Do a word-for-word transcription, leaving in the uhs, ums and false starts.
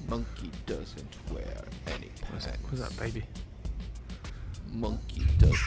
Monkey doesn't wear any pants. What's that, baby? Monkey doesn't